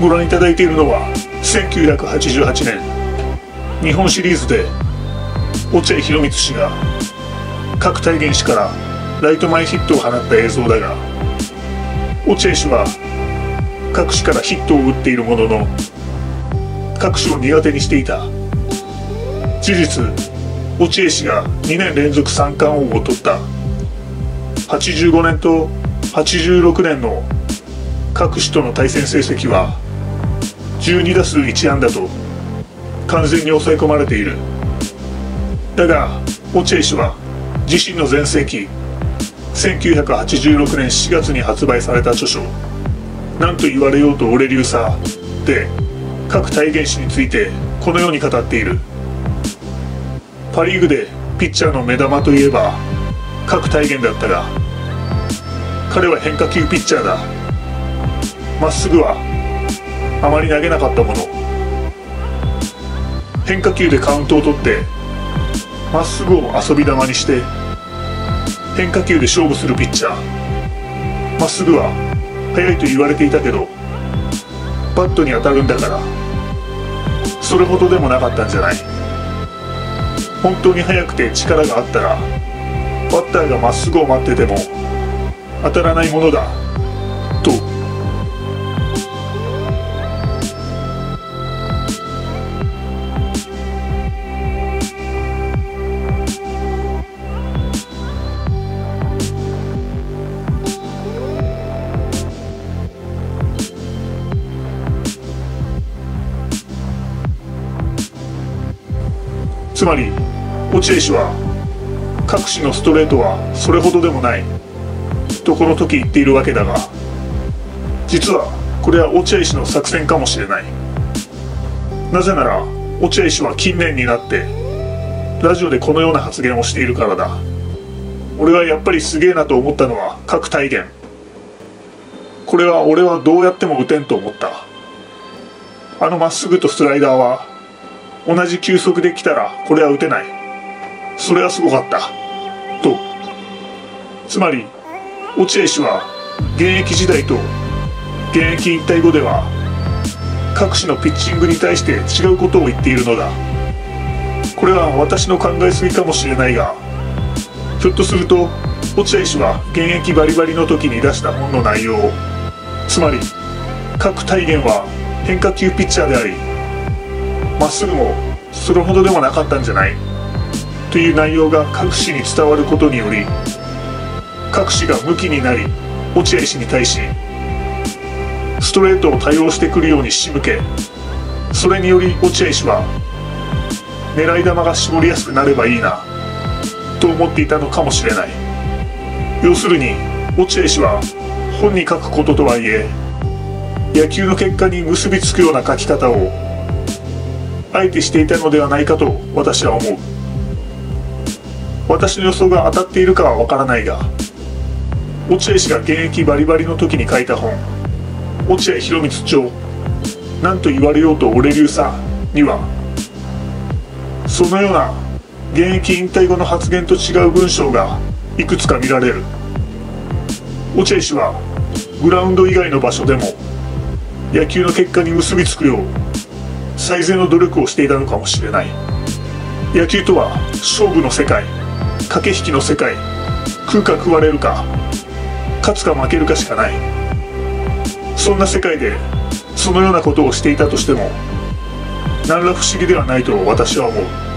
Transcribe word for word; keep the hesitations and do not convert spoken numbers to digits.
ご覧いただいているのはせんきゅうひゃくはちじゅうはちねん日本シリーズで落合博満氏が各体現氏からライト前ヒットを放った映像だが、落合氏は各氏からヒットを打っているものの各氏を苦手にしていた。事実、落合氏がにねん連続三冠王を取ったはちじゅうごねんとはちじゅうろくねんの各氏との対戦成績はじゅうにだすういちあんだと完全に抑え込まれている。だが落合氏は自身の全盛期せんきゅうひゃくはちじゅうろくねんしがつに発売された著書「なんと言われようと俺流さ」で各体現氏についてこのように語っている。パ・リーグでピッチャーの目玉といえば各体現だったが、彼は変化球ピッチャーだ。まっすぐはあまり投げなかったもの。変化球でカウントを取ってまっすぐを遊び球にして変化球で勝負するピッチャー。まっすぐは速いと言われていたけどバットに当たるんだからそれほどでもなかったんじゃない。本当に速くて力があったらバッターがまっすぐを待ってても当たらないものだと。つまり落合氏は各氏のストレートはそれほどでもないとこの時言っているわけだが、実はこれは落合氏の作戦かもしれない。なぜなら落合氏は近年になってラジオでこのような発言をしているからだ。俺はやっぱりすげえなと思ったのは各体現。これは俺はどうやっても打てんと思った。あのまっすぐとスライダーは同じ球速で来たらこれは打てない。それはすごかったと。つまり落合氏は現役時代と現役引退後では各氏のピッチングに対して違うことを言っているのだ。これは私の考えすぎかもしれないが、ひょっとすると落合氏は現役バリバリの時に出した本の内容、つまり各体現は変化球ピッチャーでありまっすぐもそれほどでもなかったんじゃないという内容が各氏に伝わることにより、各氏がムキになり落合氏に対しストレートを多用してくるように仕向け、それにより落合氏は狙い球が絞りやすくなればいいなと思っていたのかもしれない。要するに落合氏は本に書くこととはいえ野球の結果に結びつくような書き方をあえてしていたのではないかと私は思う。私の予想が当たっているかはわからないが、落合氏が現役バリバリの時に書いた本「落合博満著なんと言われようと俺流さ」にはそのような現役引退後の発言と違う文章がいくつか見られる。落合氏はグラウンド以外の場所でも野球の結果に結びつくよう最善の努力をしていたのかもしれない。野球とは勝負の世界、駆け引きの世界、食うか食われるか勝つか負けるかしかない。そんな世界でそのようなことをしていたとしても何ら不思議ではないと私は思う。